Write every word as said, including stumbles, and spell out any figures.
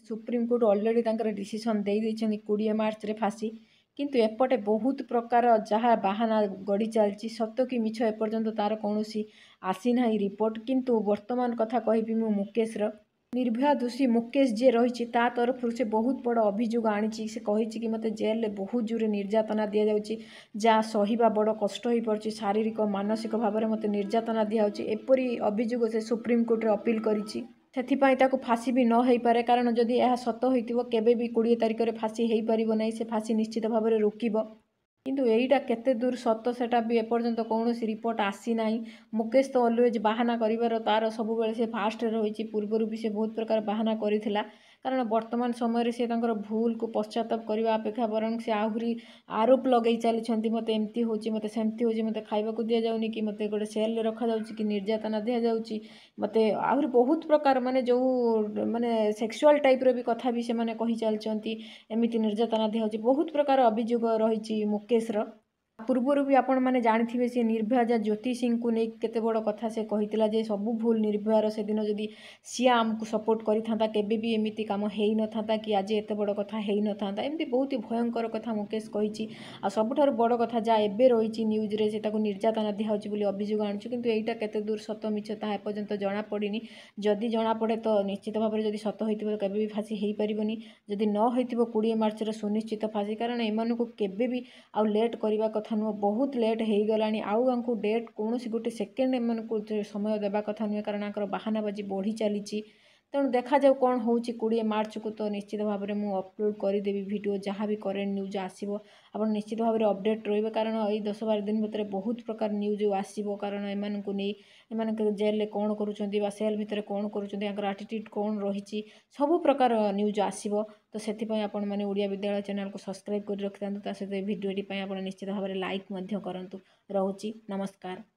Supreme court already तांकर decision दे देइछन्ती बीस मार्च रे फांसी किंतु एपटे बहुत प्रकार जहाँ बाहाना गड़ी चलती सत कि मिछ एपर्यंत तार कौन आसी ना रिपोर्ट किंतु वर्तमान कथा कहबी मु मुकेश र निर्भया दोषी मुकेश जे रही तरफ से बहुत बड़ अभियोग आनी से कही कि मत जेल में बहुत जोरे निर्यातना दि जाऊँगी जहाँ सहिबा बड़ कष्ट हो पड़ी शारीरिक मानसिक भाव में मत निर्यातना दिखाई एपरी अभियोग से सुप्रीमकोर्ट रे अपील करिछि से फांसी भी न हो पारे कारण जदि यह सत हो केबे भी बीस तारिख में फांसी हो पार ना से फांसी निश्चित भाव में रोकब किंतु एटा केते दूर सत सेटा भी एपर्यंत कौन रिपोर्ट आसी ना मुकेश तो अलवेज बाहाना कर तार सब से फास्ट रही पूर्वर भी से बहुत प्रकार बाहाना करथिला कारण वर्तमान समय से भूल को पश्चाताप करने अपेक्षा बरং से आहरी आरोप लगे चली मत एमती हो मत सेमती हो मत खाइबा दि जाऊनी कि मत गोटे सेल रखा जाउची कि निर्यातना दि जाउची मत आहरी बहुत प्रकार माने जो माने सेक्सुअल टाइप रो भी कथा भी से माने कहि चलचंती एमिति निर्यातना दि जाउची बहुत प्रकार अभियोग रही मुकेश रो पूर्वर भी आपण मैंने जानी सी निर्भया जा ज्योति सिंह को नहीं केते बड़ कथा से कही जे सब भूल निर्भयार से दिन जदि सी आमको सपोर्ट करता केबे भी एमती कम हो न था कि आज एत बड़ कथा हो न था एमती बहुत ही भयंकर कथा मुकेश कही आ सबुठार बड़ कथा जहाँ एबे रही न्यूज रे से निर्यातना दिखाई बोली अभियोग आणुछु किंतु एटा केते दूर सत मिछ ता एपर्यंत जना पड़िनी जदि जना पड़े तो निश्चित भाव में जदि सत होइतिबो केबे भी फांसी हो पारिबनी जदि न होइतिबो बीस मार्च रे सुनिश्चित फांसी कारण एमानकु केबे भी आउ लेट करबा कथा नुह बहुत लेट हो गलानी आउ डेट कौन गोटे सेकेंड एम समय देवा कथा नुहे कारण बाहानाबाजी बढ़ी चली तेणु देखा जाऊ कौन हो बीस मार्च को तो निश्चित भाव में मुझे अपलोड करदेवी वीडियो जहाँ भी करेन्ट न्यूज आसो आप निश्चित भाव में अपडेट रे कारण ये दस बार दिन भितर बहुत प्रकार न्यूज आसो कारण एम को नहीं एम जेल में कौन करुँच सेल भितर कौन करुँच आटिट्यूड कौन रही सबू प्रकार न्यूज आसो तो से आपण मैंने ओडिया विद्यालय चैनल को सब्सक्राइब कर रखि था सहित भिडियोटी आप निश्चित भाव में लाइक करूँ रोची नमस्कार।